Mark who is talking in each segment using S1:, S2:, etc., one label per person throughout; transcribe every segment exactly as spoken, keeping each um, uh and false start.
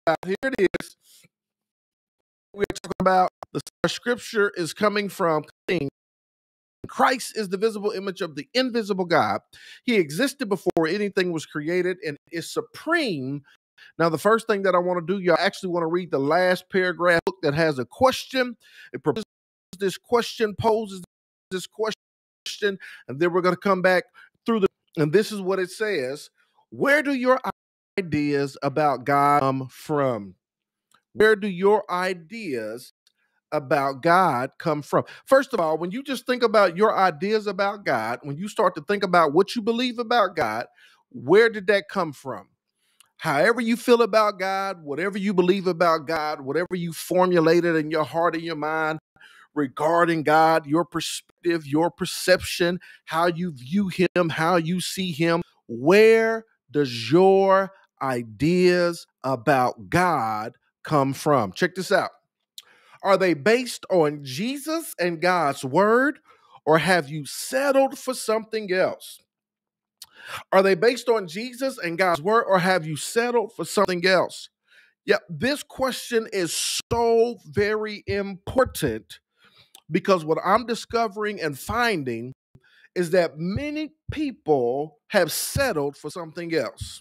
S1: Here it is. We're talking about the scripture is coming from Christ is the visible image of the invisible God. He existed before anything was created and is supreme. Now, the first thing that I want to do, y'all actually want to read the last paragraph that has a question. It proposes this question, poses this question, and then we're going to come back through the, and this is what it says. Where do your ideas about God come from? Where do your ideas about God come from? First of all, when you just think about your ideas about God, when you start to think about what you believe about God, where did that come from? However you feel about God, whatever you believe about God, whatever you formulated in your heart and your mind regarding God, your perspective, your perception, how you view him, how you see him, where does your ideas about God come from? Check this out. Are they based on Jesus and God's word, or have you settled for something else? Are they based on Jesus and God's word, or have you settled for something else? Yeah, this question is so very important because what I'm discovering and finding is that many people have settled for something else.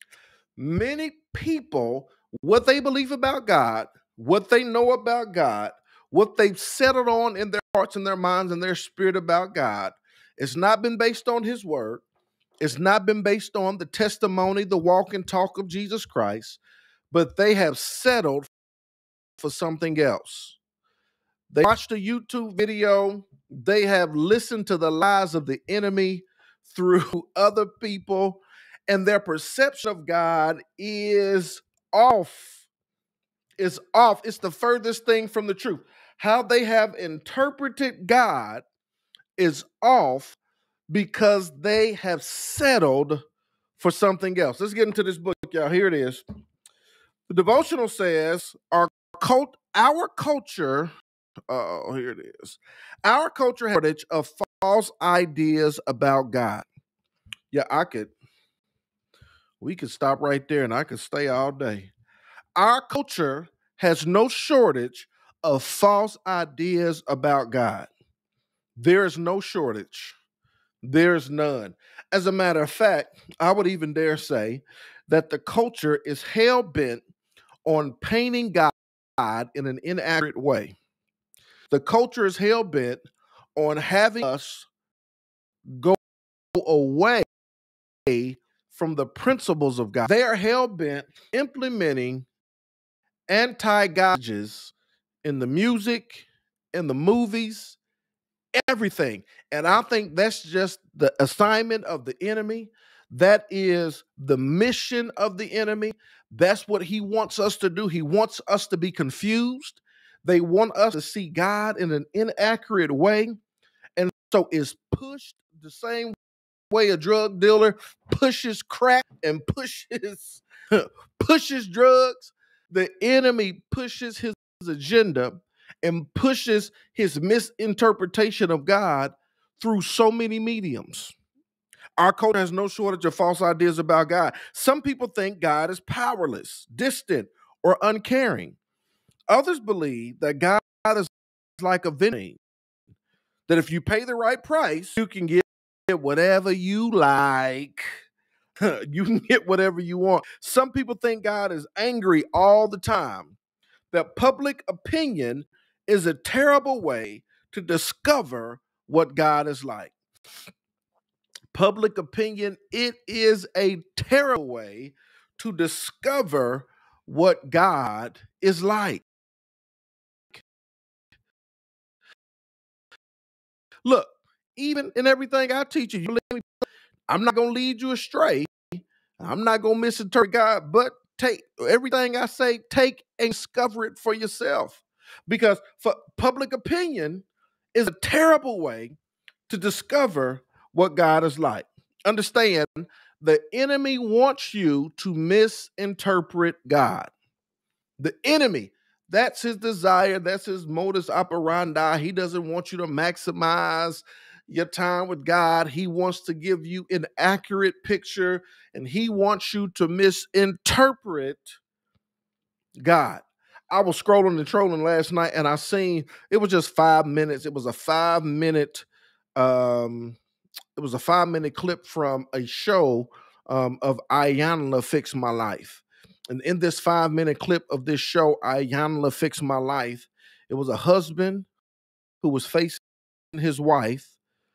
S1: Many people, what they believe about God, what they know about God, what they've settled on in their hearts and their minds and their spirit about God, it's not been based on his word. It's not been based on the testimony, the walk and talk of Jesus Christ, but they have settled for something else. They watched a YouTube video. They have listened to the lies of the enemy through other people, and their perception of God is off. It's off. It's the furthest thing from the truth. How they have interpreted God is off because they have settled for something else. Let's get into this book, y'all. Here it is. The devotional says, our cult, our culture, oh, here it is. Our culture has a heritage of false ideas about God. Yeah, I could, we could stop right there and I could stay all day. Our culture has no shortage of false ideas about God. There is no shortage. There's none. As a matter of fact, I would even dare say that the culture is hell-bent on painting God in an inaccurate way. The culture is hell-bent on having us go away from the principles of God. They are hell-bent implementing anti-gods in the music, in the movies, everything. And I think that's just the assignment of the enemy. That is the mission of the enemy. That's what he wants us to do. He wants us to be confused. They want us to see God in an inaccurate way. And so it's pushed the same way a drug dealer pushes crack and pushes pushes drugs. The enemy pushes his agenda and pushes his misinterpretation of God through so many mediums. Our culture has no shortage of false ideas about God. Some people think God is powerless, distant, or uncaring. Others believe that God is like a vending, that if you pay the right price, you can get whatever you like. You can get whatever you want. Some people think God is angry all the time, that public opinion is a terrible way to discover what God is like. Public opinion, it is a terrible way to discover what God is like. Look, even in everything I teach you, you I'm not going to lead you astray. I'm not going to misinterpret God, but take everything I say, take and discover it for yourself. Because for public opinion is a terrible way to discover what God is like. Understand, the enemy wants you to misinterpret God. The enemy, that's his desire. That's his modus operandi. He doesn't want you to maximize your time with God. He wants to give you an accurate picture, and he wants you to misinterpret God. I was scrolling and trolling last night and I seen it was just five minutes. It was a five minute, um, it was a five minute clip from a show um, of Iyanla Fix My Life. And in this five minute clip of this show, Iyanla Fix My Life, it was a husband who was facing his wife,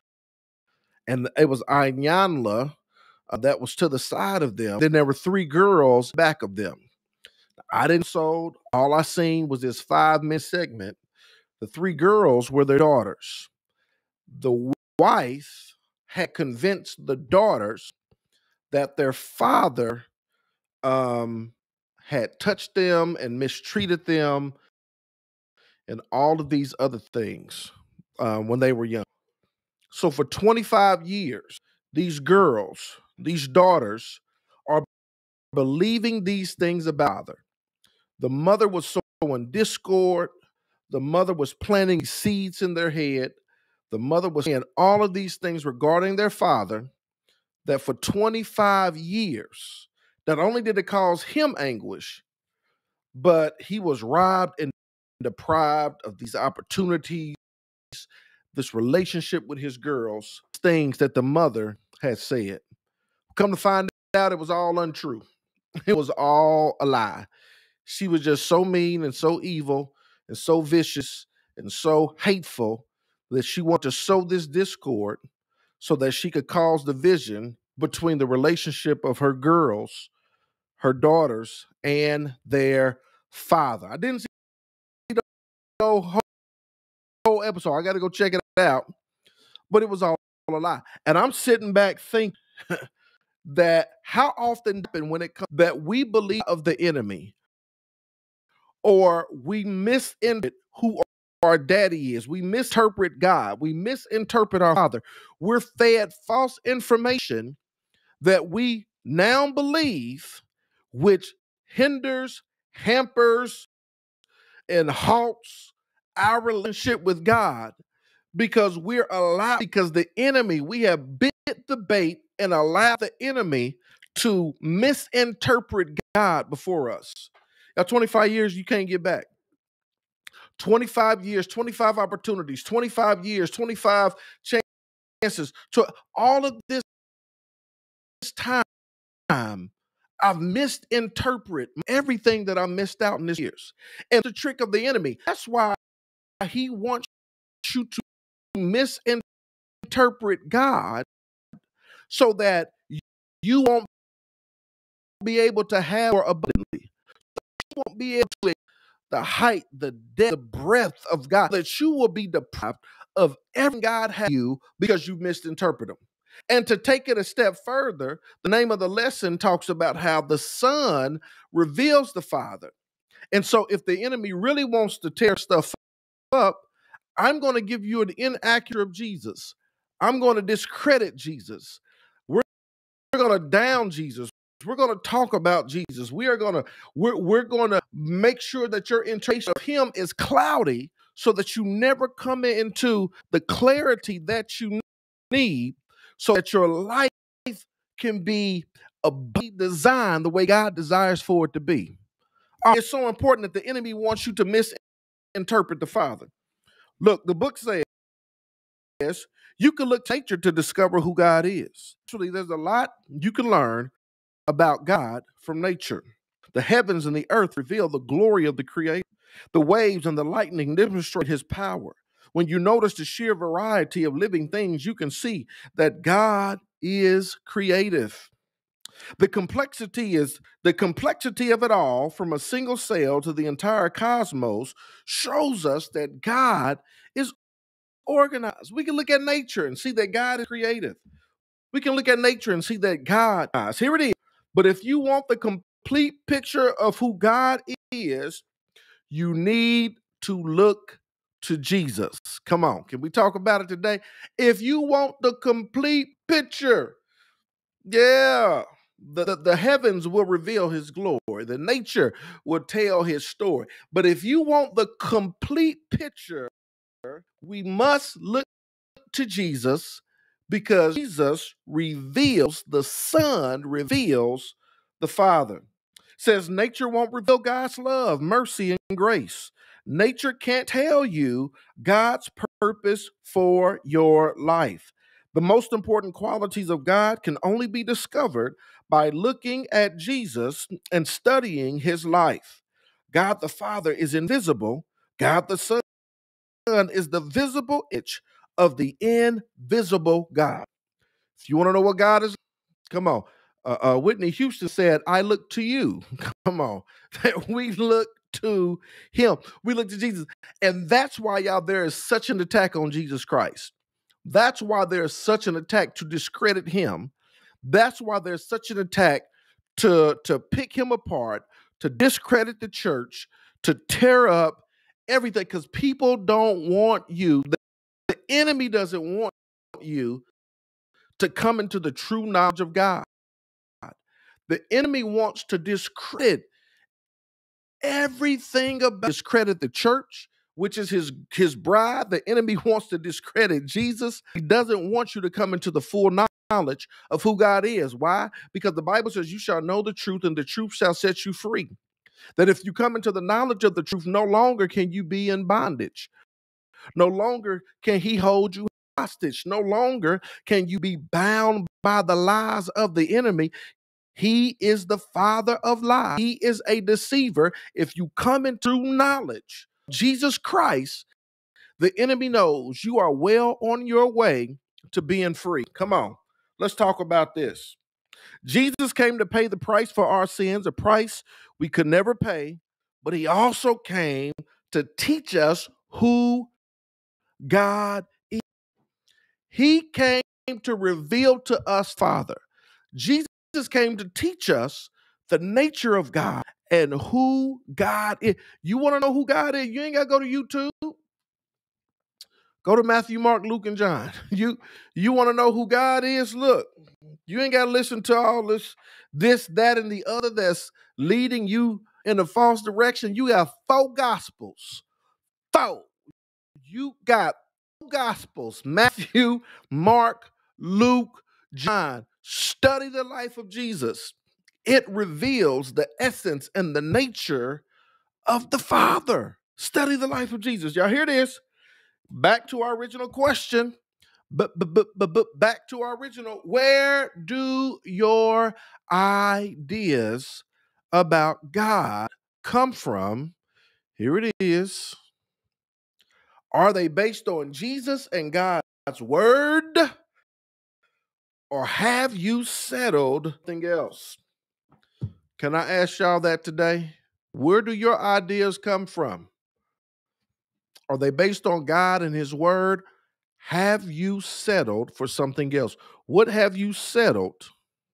S1: and it was Iyanla uh, that was to the side of them. Then there were three girls back of them. I didn't sold. All I seen was this five minute segment. The three girls were their daughters. The wife had convinced the daughters that their father um, had touched them and mistreated them and all of these other things uh, when they were young. So for twenty-five years, these girls, these daughters are believing these things about her. The mother was sowing discord. The mother was planting seeds in their head. The mother was saying all of these things regarding their father, that for twenty-five years, not only did it cause him anguish, but he was robbed and deprived of these opportunities, this relationship with his girls, things that the mother had said. Come to find out, it was all untrue. It was all a lie. She was just so mean and so evil and so vicious and so hateful that she wanted to sow this discord so that she could cause division between the relationship of her girls, her daughters, and their father. I didn't see the whole, whole episode. I got to go check it out. But it was all a lie. And I'm sitting back thinking that how often when it comes that we believe of the enemy, or we misinterpret who our daddy is. We misinterpret God. We misinterpret our father. We're fed false information that we now believe, which hinders, hampers, and halts our relationship with God, because we're allowed, because the enemy, we have bit the bait and allowed the enemy to misinterpret God before us. Now, twenty-five years, you can't get back. twenty-five years, twenty-five opportunities, twenty-five years, twenty-five chances. To all of this time, I've misinterpreted everything that I missed out in this years. And the trick of the enemy, that's why he wants you to misinterpret God so that you won't be able to have more abundantly. You won't be able to the height, the depth, the breadth of God, that you will be deprived of everything God has you because you misinterpret him. And to take it a step further, the name of the lesson talks about how the Son reveals the Father. And so if the enemy really wants to tear stuff up, I'm going to give you an inaccurate of Jesus. I'm going to discredit Jesus. We're going to down Jesus. We're going to talk about Jesus. We are going to we're, we're going to make sure that your interpretation of him is cloudy so that you never come into the clarity that you need so that your life can be a designed the way God desires for it to be. It's so important that the enemy wants you to misinterpret the Father. Look, the book says you can look to nature to discover who God is. Actually, there's a lot you can learn about God from nature. The heavens and the earth reveal the glory of the Creator. The waves and the lightning demonstrate his power. When you notice the sheer variety of living things, you can see that God is creative. The complexity is the complexity of it all, from a single cell to the entire cosmos, shows us that God is organized. We can look at nature and see that God is creative. We can look at nature and see that God is. Here it is. But if you want the complete picture of who God is, you need to look to Jesus. Come on, can we talk about it today? If you want the complete picture, yeah, the, the, the heavens will reveal his glory. The nature will tell his story. But if you want the complete picture, we must look to Jesus, because Jesus reveals, the Son reveals the Father. Says nature won't reveal God's love, mercy, and grace. Nature can't tell you God's purpose for your life. The most important qualities of God can only be discovered by looking at Jesus and studying his life. God the Father is invisible. God the Son is the visible image of the invisible God. If you want to know what God is, come on. Uh, uh, Whitney Houston said, I look to you. Come on. We look to him. We look to Jesus. And that's why, y'all, there is such an attack on Jesus Christ. That's why there's such an attack to discredit him. That's why there's such an attack to, to pick him apart, to discredit the church, to tear up everything, because people don't want you. The, the enemy doesn't want you to come into the true knowledge of God. The enemy wants to discredit everything about, discredit the church, which is his, his bride. The enemy wants to discredit Jesus. He doesn't want you to come into the full knowledge of who God is. Why? Because the Bible says you shall know the truth and the truth shall set you free. That if you come into the knowledge of the truth, no longer can you be in bondage. No longer can he hold you hostage. No longer can you be bound by the lies of the enemy. He is the father of lies. He is a deceiver. If you come into knowledge of Jesus Christ, the enemy knows you are well on your way to being free. Come on, let's talk about this. Jesus came to pay the price for our sins, a price we could never pay, but he also came to teach us who God is. He came to reveal to us, Father. Jesus came to teach us the nature of God and who God is. You want to know who God is? You ain't got to go to YouTube. Go to Matthew, Mark, Luke, and John. You, you want to know who God is? Look, you ain't got to listen to all this, this, that, and the other that's leading you in a false direction. You have four gospels. Four. You got four gospels: Matthew, Mark, Luke, John. Study the life of Jesus. It reveals the essence and the nature of the Father. Study the life of Jesus. Y'all hear this? Back to our original question. But, but, but, but, but back to our original. Where do your ideas about God come from? Here it is. Are they based on Jesus and God's word? Or have you settled something else? Can I ask y'all that today? Where do your ideas come from? Are they based on God and his word? Have you settled for something else? What have you settled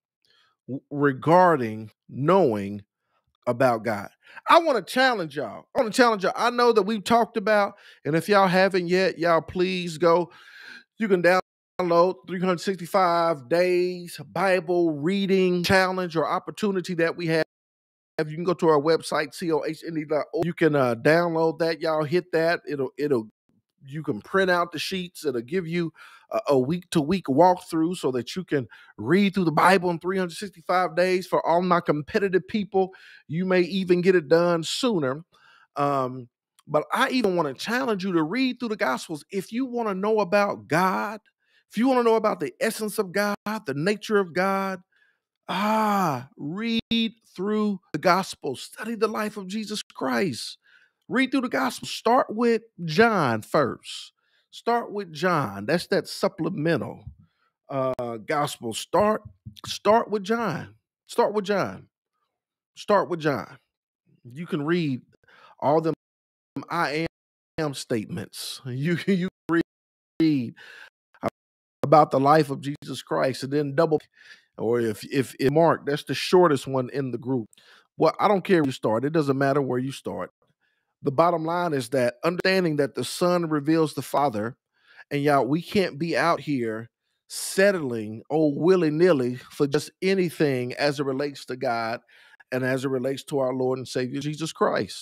S1: regarding knowing about God? I want to challenge y'all. I want to challenge y'all. I know that we've talked about, and if y'all haven't yet, y'all please go. You can download three hundred sixty-five days Bible reading challenge or opportunity that we have. You can go to our website, C O H N E dot org. You can uh, download that. Y'all hit that. It'll, it'll, you can print out the sheets. It'll give you a, a week to week walkthrough so that you can read through the Bible in three hundred sixty-five days. For all my competitive people, you may even get it done sooner. Um, but I even want to challenge you to read through the Gospels. If you want to know about God, if you want to know about the essence of God, the nature of God, ah, read through the Gospel. Study the life of Jesus Christ. Read through the Gospel. Start with John first. Start with John. That's that supplemental uh, Gospel. Start, start with John. Start with John. Start with John. You can read all them I am statements. You you read about the life of Jesus Christ, and then double, or if if, if Mark, that's the shortest one in the group. Well, I don't care where you start. It doesn't matter where you start. The bottom line is that understanding that the Son reveals the Father, and y'all, we can't be out here settling, oh, willy-nilly for just anything as it relates to God and as it relates to our Lord and Savior Jesus Christ.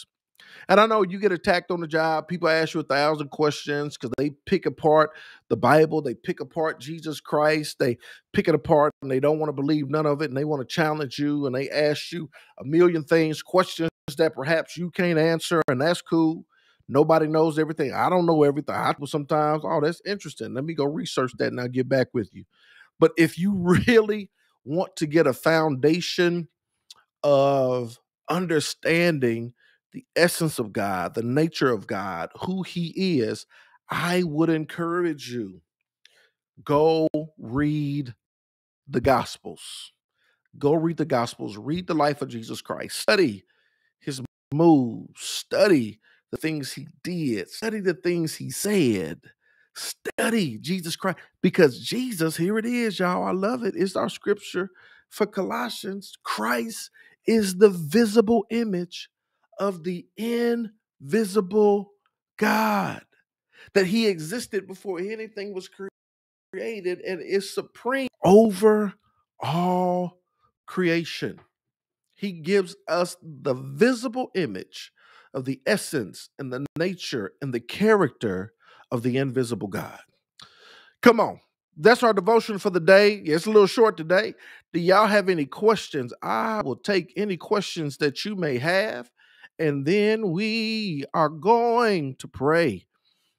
S1: And I know you get attacked on the job. People ask you a thousand questions because they pick apart the Bible, they pick apart Jesus Christ, they pick it apart and they don't want to believe none of it, and they want to challenge you and they ask you a million things, questions that perhaps you can't answer, and that's cool. Nobody knows everything. I don't know everything. I sometimes, oh, that's interesting. Let me go research that and I'll get back with you. But if you really want to get a foundation of understanding the essence of God, the nature of God, who He is, I would encourage you, go read the Gospels. Go read the Gospels. Read the life of Jesus Christ. Study His moves. Study the things He did. Study the things He said. Study Jesus Christ. Because Jesus, here it is, y'all. I love it. It's our scripture for Colossians. Christ is the visible image of the invisible God. That He existed before anything was created and is supreme over all creation. He gives us the visible image of the essence and the nature and the character of the invisible God. Come on. That's our devotion for the day. It's a little short today. Do y'all have any questions? I will take any questions that you may have, and then we are going to pray.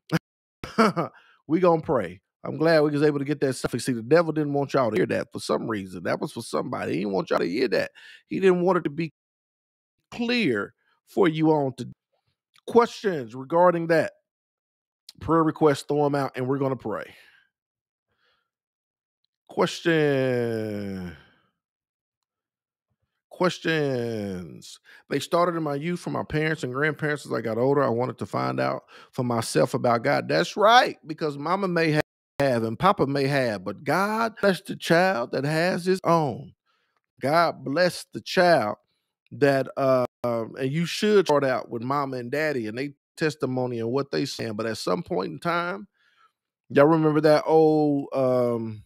S1: We're going to pray. I'm glad we was able to get that stuff. See, the devil didn't want y'all to hear that for some reason. That was for somebody. He didn't want y'all to hear that. He didn't want it to be clear for you on to questions regarding that. Prayer requests, throw them out, and we're going to pray. Question. Questions. They started in my youth from my parents and grandparents. As I got older, I wanted to find out for myself about God. That's right, because mama may have and papa may have, but God bless the child that has his own. God bless the child that, uh, and you should start out with mama and daddy and they testimony and what they saying. But at some point in time, y'all remember that old, um,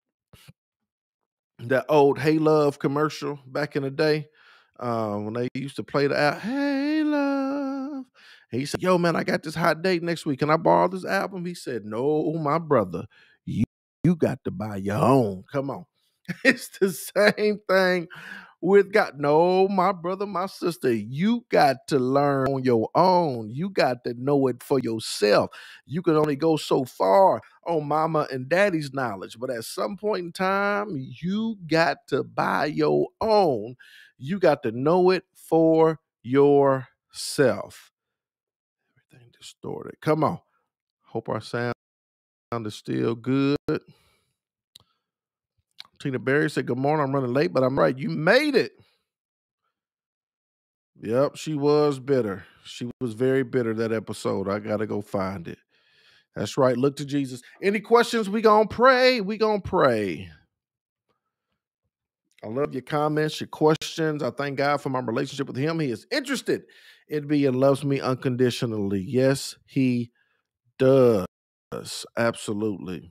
S1: that old Hey Love commercial back in the day, uh, when they used to play the out, Hey Love. And he said, yo, man, I got this hot date next week. Can I borrow this album? He said, no, my brother, you, you got to buy your own. Come on. It's the same thing with God. No, my brother, my sister, you got to learn on your own. You got to know it for yourself. You can only go so far on mama and daddy's knowledge, but at some point in time, you got to buy your own. You got to know it for yourself. Everything distorted. Come on. Hope our sound is still good. Tina Berry said, good morning. I'm running late, but I'm right. You made it. Yep, she was bitter. She was very bitter that episode. I got to go find it. That's right. Look to Jesus. Any questions? We going to pray. We going to pray. I love your comments, your questions. I thank God for my relationship with Him. He is interested in me and loves me unconditionally. Yes, He does. Absolutely.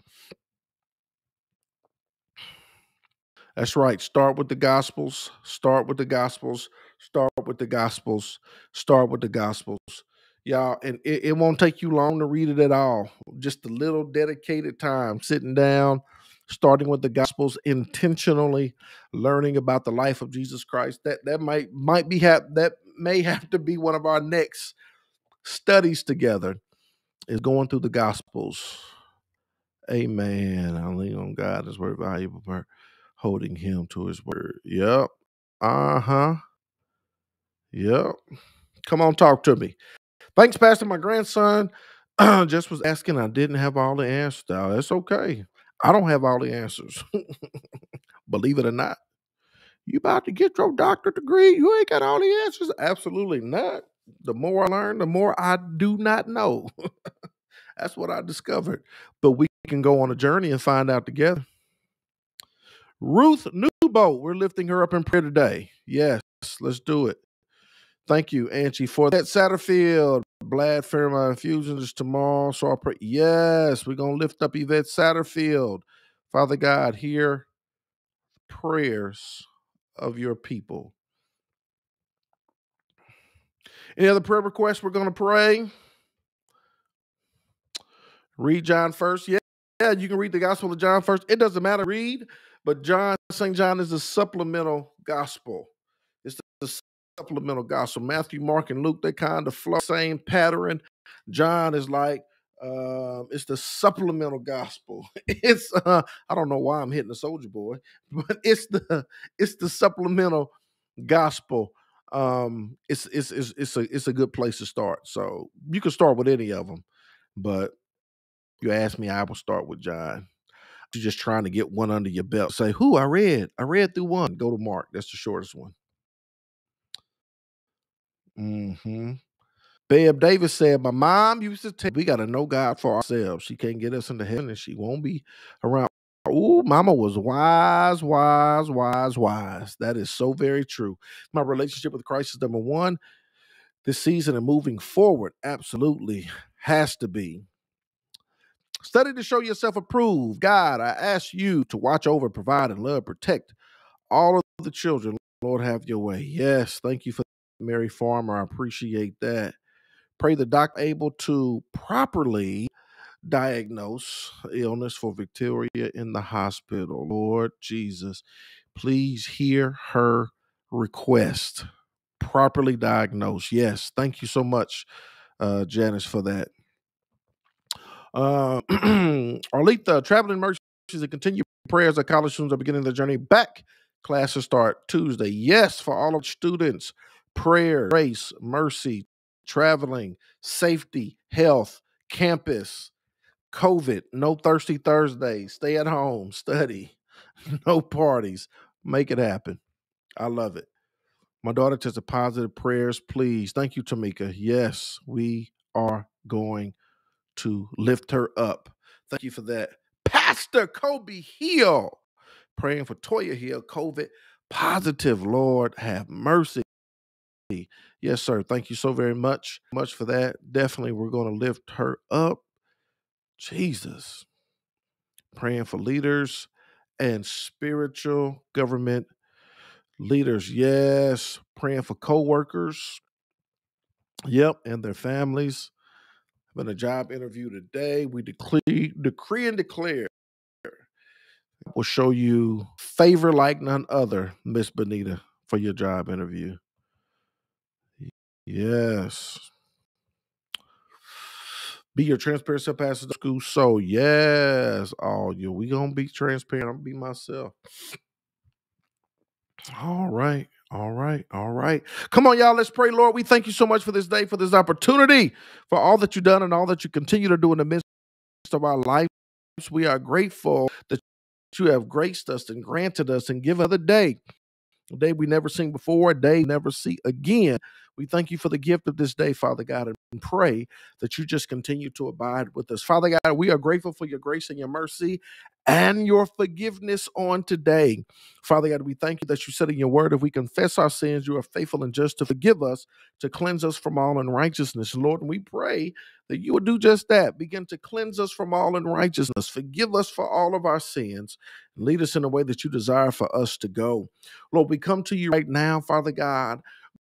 S1: That's right. Start with the Gospels. Start with the Gospels. Start with the Gospels. Start with the Gospels. Y'all, and it, it won't take you long to read it at all. Just a little dedicated time sitting down, starting with the Gospels, intentionally learning about the life of Jesus Christ. That that might might be have that may have to be one of our next studies together. Is going through the Gospels. Amen. I lean on God as very valuable for holding Him to His word. Yep. Uh-huh. Yep. Come on, talk to me. Thanks, Pastor. My grandson just was asking. I didn't have all the answers. Now, that's okay. I don't have all the answers. Believe it or not. You about to get your doctorate degree. You ain't got all the answers. Absolutely not. The more I learn, the more I do not know. That's what I discovered. But we can go on a journey and find out together. Ruth Newboat, we're lifting her up in prayer today. Yes, let's do it. Thank you, Angie, for that. Satterfield, Blad Fairmont Infusion is tomorrow. So I'll pray. Yes, we're going to lift up Yvette Satterfield. Father God, hear prayers of your people. Any other prayer requests we're going to pray? Read John first. Yeah, yeah, you can read the Gospel of John first. It doesn't matter. Read, but John, Saint John is a supplemental gospel. It's the supplemental gospel. Matthew, Mark, and Luke, they kind of flow same pattern. John is like, uh, it's the supplemental gospel. It's uh, I don't know why I'm hitting the soldier boy, but it's the it's the supplemental gospel. Um, it's it's it's it's a it's a good place to start. So you can start with any of them, but you ask me, I will start with John. You're just trying to get one under your belt. Say, who I read? I read through one. Go to Mark. That's the shortest one. Mm-hmm. Babe Davis said, my mom used to tell we got to know God for ourselves. She can't get us into heaven and she won't be around. Ooh, mama was wise, wise, wise, wise. That is so very true. My relationship with Christ is number one. This season and moving forward, absolutely has to be. Study to show yourself approved. God, I ask you to watch over, provide, and love, protect all of the children. Lord, have your way. Yes, thank you for Mary Farmer. I appreciate that. Pray the doctor able to properly diagnose illness for Victoria in the hospital. Lord Jesus, please hear her request. Properly diagnosed. Yes, thank you so much, uh, Janice, for that. Uh, Arletha, traveling mercies and continue prayers that college students are beginning their journey back. Classes start Tuesday. Yes, for all of students, prayer, grace, mercy, traveling, safety, health, campus, COVID, no thirsty Thursdays, stay at home, study, no parties. Make it happen. I love it. My daughter tested positive. Prayers, please. Thank you, Tamika. Yes, we are going to lift her up. Thank you for that. Pastor Kobe Hill, praying for Toya Hill, COVID positive. Lord, have mercy. Yes, sir. Thank you so very much. Much for that. Definitely, we're going to lift her up. Jesus. Praying for leaders and spiritual government leaders. Yes. Praying for co-workers. Yep. And their families. Been a job interview today. We decree, decree and declare. Will show you favor like none other, Miss Benita, for your job interview. Yes. Be your transparent self pastor to school. So yes, all you. We gonna be transparent. I'm gonna be myself. All right. All right. All right. Come on, y'all. Let's pray, Lord. We thank you so much for this day, for this opportunity, for all that you've done and all that you continue to do in the midst of our lives. We are grateful that you have graced us and granted us and given another day. A day we never seen before, a day never see again. We thank you for the gift of this day, Father God, and pray that you just continue to abide with us. Father God, we are grateful for your grace and your mercy and your forgiveness on today. Father God, we thank you that you said in your word, if we confess our sins, you are faithful and just to forgive us, to cleanse us from all unrighteousness. Lord, and we pray that you would do just that. Begin to cleanse us from all unrighteousness. Forgive us for all of our sins. And lead us in the way that you desire for us to go. Lord, we come to you right now, Father God,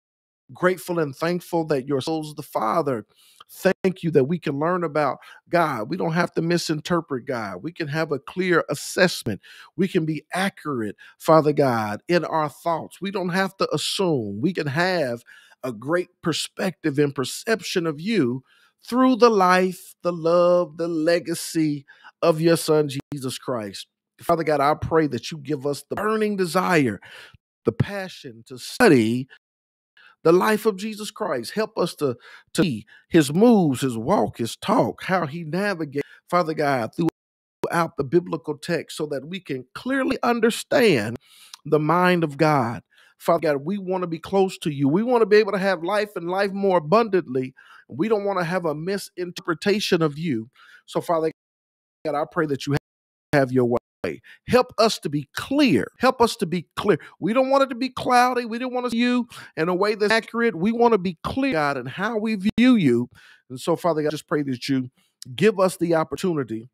S1: grateful and thankful that your soul's the Father. Thank you that we can learn about God. We don't have to misinterpret God. We can have a clear assessment. We can be accurate, Father God, in our thoughts. We don't have to assume. We can have a great perspective and perception of you through the life, the love, the legacy of your Son, Jesus Christ. Father God, I pray that you give us the burning desire, the passion to study the life of Jesus Christ. Help us to, to see his moves, his walk, his talk, how he navigates, Father God, throughout the biblical text so that we can clearly understand the mind of God. Father God, we want to be close to you. We want to be able to have life and life more abundantly. We don't want to have a misinterpretation of you. So, Father God, I pray that you have your way. Help us to be clear. Help us to be clear. We don't want it to be cloudy. We don't want to see you in a way that's accurate. We want to be clear, God, in how we view you. And so, Father God, I just pray that you give us the opportunity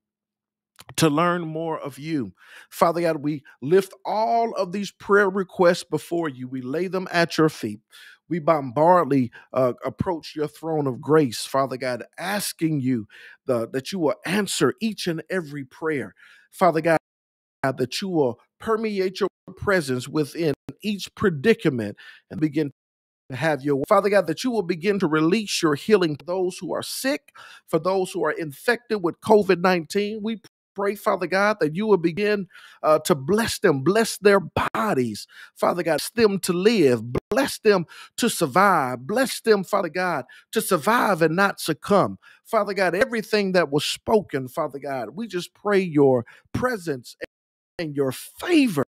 S1: to learn more of you. Father God, we lift all of these prayer requests before you. We lay them at your feet. we bombardly uh, approach your throne of grace, Father God, asking you the, that you will answer each and every prayer. Father God, that you will permeate your presence within each predicament and begin to have your Father God, that you will begin to release your healing for those who are sick, for those who are infected with COVID nineteen. We pray, Father God, that you will begin uh, to bless them, bless their bodies, Father God, bless them to live, bless them to survive, bless them, Father God, to survive and not succumb. Father God, everything that was spoken, Father God, we just pray your presence and your favor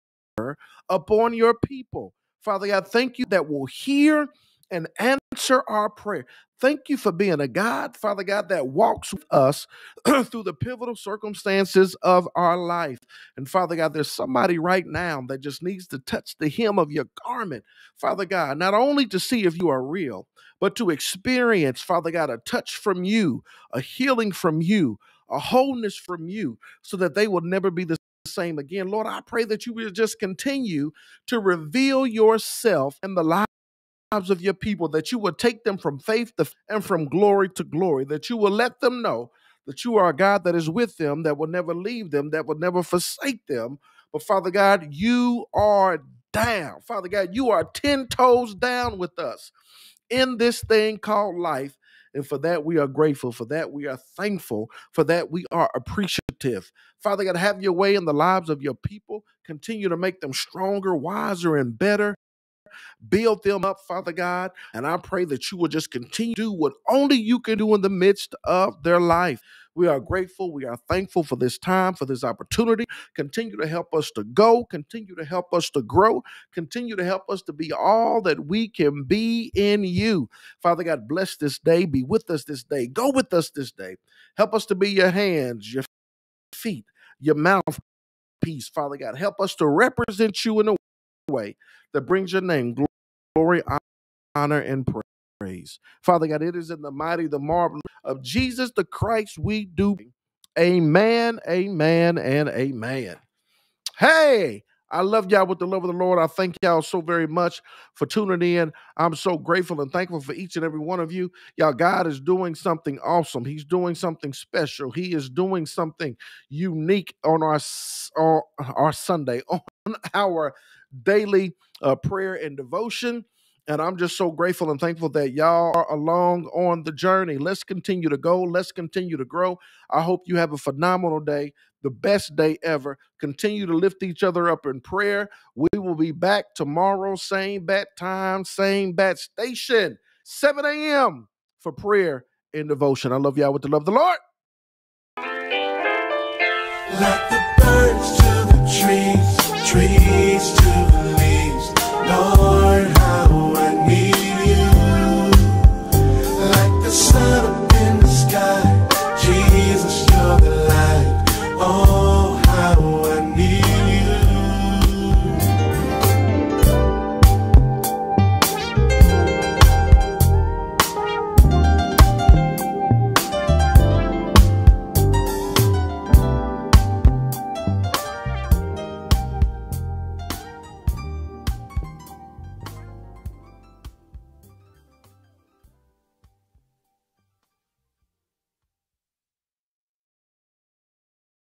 S1: upon your people. Father God, thank you that will hear and answer our prayer. Thank you for being a God, Father God, that walks with us through the pivotal circumstances of our life. And Father God, there's somebody right now that just needs to touch the hem of your garment, Father God, not only to see if you are real, but to experience, Father God, a touch from you, a healing from you, a wholeness from you, so that they will never be the same again. Lord, I pray that you will just continue to reveal yourself in the lives of your people, that you will take them from faith to, and from glory to glory, that you will let them know that you are a God that is with them, that will never leave them, that will never forsake them. But Father God, you are down. Father God, you are ten toes down with us in this thing called life. And for that, we are grateful. For that, we are thankful. For that, we are appreciative. Father God, have your way in the lives of your people. Continue to make them stronger, wiser, and better. Build them up, Father God. And I pray that you will just continue to do what only you can do in the midst of their life. We are grateful. We are thankful for this time, for this opportunity. Continue to help us to go. Continue to help us to grow. Continue to help us to be all that we can be in you. Father God, bless this day. Be with us this day. Go with us this day. Help us to be your hands, your feet, your mouthpiece, Father God. Help us to represent you in a way that brings your name glory, honor, and praise. Father God, it is in the mighty, the marvelous of Jesus the Christ we do. Amen, amen, and amen. Hey, I love y'all with the love of the Lord. I thank y'all so very much for tuning in. I'm so grateful and thankful for each and every one of you. Y'all, God is doing something awesome. He's doing something special. He is doing something unique on our, our, our Sunday, on our daily uh, prayer and devotion. And I'm just so grateful and thankful that y'all are along on the journey. Let's continue to go. Let's continue to grow. I hope you have a phenomenal day, the best day ever. Continue to lift each other up in prayer. We will be back tomorrow, same bat time, same bat station, seven a.m. for prayer and devotion. I love y'all with the love of the Lord.
S2: Like the birds to the trees, trees to